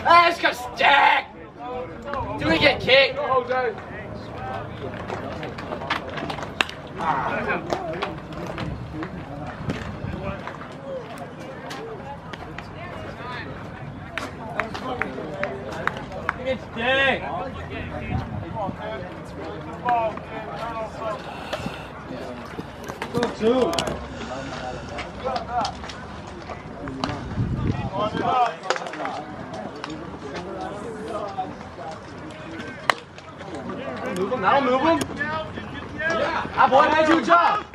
Ah, just got stacked. Do we get kicked? Go, Jose. It's dead. Go two. Move him. That'll move him. Ah, boy, nice job.